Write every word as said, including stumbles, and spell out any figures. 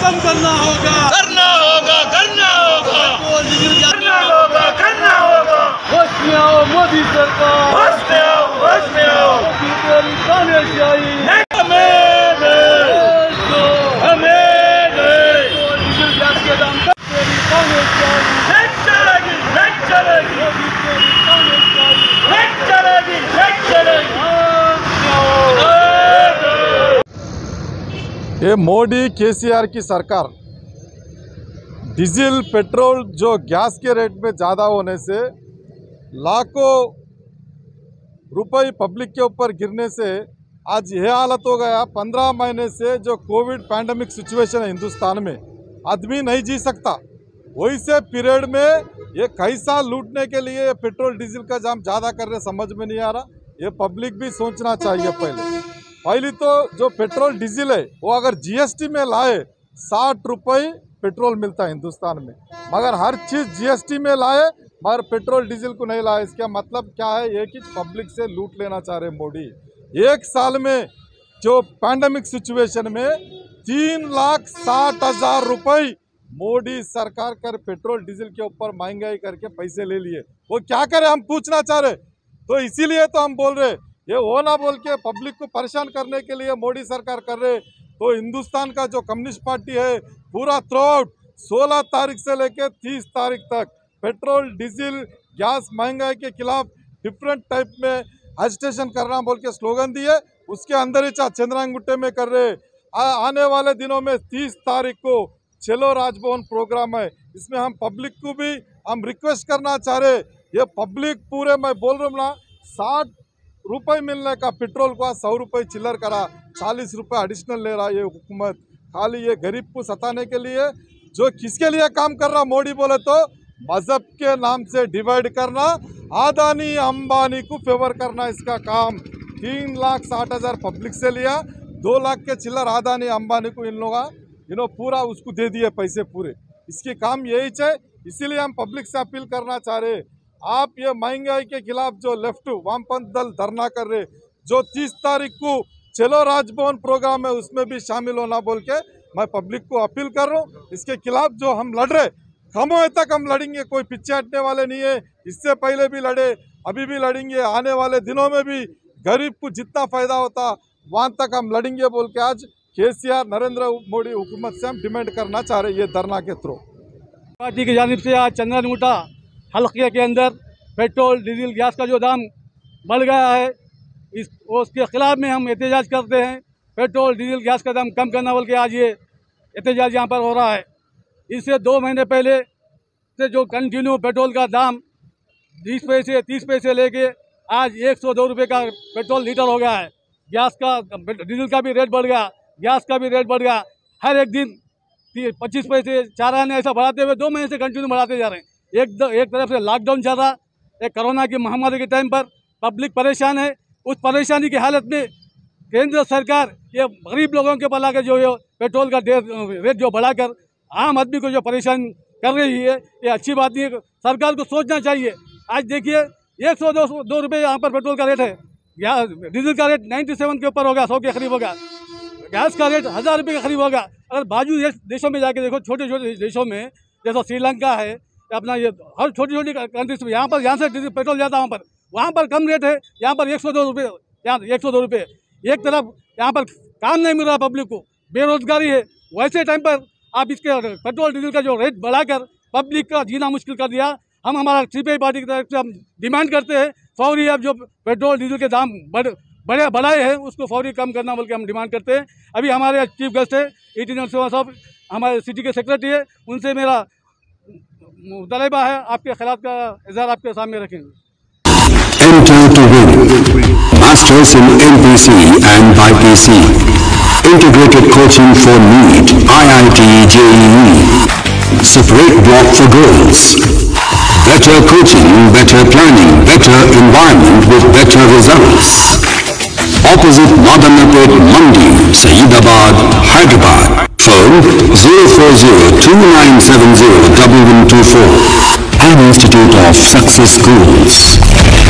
कम करना होगा, करना होगा, करना होगा, करना होगा, करना होगा। होश में आओ मोदी सरकार, होश में आओ, होश में आओ। तेरी तानाशाही हमें दे, हमें दे। डीजल गैस के दाम कम, तेरी तानाशाही नहीं चलेगी, नहीं चलेगी, मोदी तेरी तानाशाही नहीं चलेगी, नहीं चलेगी। ये मोदी केसीआर की सरकार डीजल पेट्रोल जो गैस के रेट में ज़्यादा होने से लाखों रुपए पब्लिक के ऊपर गिरने से आज यह हालत हो गया। पंद्रह महीने से जो कोविड पैंडमिक सिचुएशन है हिंदुस्तान में, आदमी नहीं जी सकता। वही से पीरियड में ये कैसा लूटने के लिए पेट्रोल डीजल का दाम ज़्यादा कर रहे समझ में नहीं आ रहा। ये पब्लिक भी सोचना चाहिए। पहले पहली तो जो पेट्रोल डीजल है वो अगर जीएसटी में लाए साठ रुपये पेट्रोल मिलता है हिंदुस्तान में, मगर हर चीज़ जीएसटी में लाए मगर पेट्रोल डीजल को नहीं लाए। इसका मतलब क्या है? एक ही पब्लिक से लूट लेना चाह रहे मोदी। एक साल में जो पैंडेमिक सिचुएशन में तीन लाख साठ हजार रुपये मोदी सरकार कर पेट्रोल डीजल के ऊपर महंगाई करके पैसे ले लिए। वो क्या करे हम पूछना चाह रहे। तो इसीलिए तो हम बोल रहे ये वो ना बोल के पब्लिक को परेशान करने के लिए मोदी सरकार कर रहे। तो हिंदुस्तान का जो कम्युनिस्ट पार्टी है पूरा थ्रू आउट सोलह तारीख से लेकर तीस तारीख तक पेट्रोल डीजल गैस महंगाई के खिलाफ डिफरेंट टाइप में एजिटेशन करना बोल के स्लोगन दिए। उसके अंदर ही चाह चंद्रांगुट्टे में कर रहे। आ, आने वाले दिनों में तीस तारीख को चलो राजभवन प्रोग्राम है, इसमें हम पब्लिक को भी हम रिक्वेस्ट करना चाह रहे। ये पब्लिक पूरे मैं बोल रहा हूँ ना, साठ रुपये मिलने का पेट्रोल को सौ रुपये चिल्लर करा, चालीस रुपये एडिशनल ले रहा ये हुकूमत खाली ये गरीब को सताने के लिए। जो किसके लिए काम कर रहा मोदी बोले तो मजहब के नाम से डिवाइड करना, अदानी अंबानी को फेवर करना इसका काम। तीन लाख साठ हजार पब्लिक से लिया, दो लाख के चिल्लर अदानी अंबानी को इन लोग इन्हों पूरा उसको दे दिए पैसे पूरे। इसके काम यही है। इसीलिए हम पब्लिक से अपील करना चाह रहे, आप ये महंगाई के खिलाफ जो लेफ्ट वामपंथ दल धरना कर रहे, जो तीस तारीख को चलो राजभवन प्रोग्राम है उसमें भी शामिल होना बोल के मैं पब्लिक को अपील कर रहा हूँ। इसके खिलाफ जो हम लड़ रहे कमों तक हम लड़ेंगे, कोई पीछे हटने वाले नहीं है। इससे पहले भी लड़े, अभी भी लड़ेंगे, आने वाले दिनों में भी गरीब को जितना फायदा होता वहाँ तक हम लड़ेंगे बोल के आज केसीआर नरेंद्र मोदी हुकूमत से हम डिमांड करना चाह रहे हैं। ये धरना के थ्रू पार्टी की जानिब से आज चंद्रांगुट्टा हल्के के अंदर पेट्रोल डीजल गैस का जो दाम बढ़ गया है, इस उसके खिलाफ में हम एहतजाज करते हैं। पेट्रोल डीजल गैस का दाम कम करना बोल के आज ये एहतजाज यहाँ पर हो रहा है। इससे दो महीने पहले से जो कंटिन्यू पेट्रोल का दाम बीस पैसे तीस पैसे लेके आज एक सौ दो रुपये का पेट्रोल लीटर हो गया है। गैस का डीजल का भी रेट बढ़ गया, गैस का भी रेट बढ़ गया। हर एक दिन पच्चीस पैसे चार आने ऐसा बढ़ाते हुए दो महीने से कंटिन्यू बढ़ाते जा रहे हैं। एक द, एक तरफ से लॉकडाउन चल रहा, एक कोरोना की महामारी के टाइम पर पब्लिक परेशान है। उस परेशानी की हालत में केंद्र सरकार ये गरीब लोगों के भला के जो ये पेट्रोल का रेट जो बढ़ाकर आम आदमी को जो परेशान कर रही है, ये अच्छी बात नहीं है। सरकार को सोचना चाहिए। आज देखिए एक सौ दो सौ दो रुपये यहाँ पर पेट्रोल का रेट है, डीजल का रेट नाइन्टी सेवन के ऊपर होगा, सौ के करीब होगा। गैस का रेट हज़ार रुपये के करीब होगा। अगर बाजू देशों में जाके देखो, छोटे छोटे देशों में जैसा श्रीलंका है, अपना ये हर छोटी छोटी कंट्रीज में यहाँ पर यहाँ से डीजल पेट्रोल जाता है, वहाँ पर वहाँ पर कम रेट है, यहाँ पर एक सौ दो रुपये यहाँ एक सौ दो रुपये। एक तरफ यहाँ पर काम नहीं मिल रहा पब्लिक को, बेरोजगारी है, वैसे टाइम पर आप इसके पेट्रोल डीजल का जो रेट बढ़ाकर पब्लिक का जीना मुश्किल कर दिया। हम हमारा सीपीआई पार्टी की तरफ से हम डिमांड करते हैं फौरी अब जो पेट्रोल डीजल के दाम बढ़ बड़े बढ़ाए हैं उसको फौरी कम करना बोल के हम डिमांड करते हैं। अभी हमारे चीफ गेस्ट है एटीन साहब, हमारे सिटी के सेक्रेटरी है, उनसे मेरा मुतालबा है आपके खिलाफ का इजहार आपके सामने रखेंगे। Enter to win. Masters in M P C and B P C. Integrated coaching for NEET, I I T, J E E. Separate block for girls. Better coaching, better planning, better environment with better results. Opposite Madanapet Mandi, Saeedabad, Hyderabad. Phone zero four zero two nine seven zero one one two four. An Institute of Success Schools.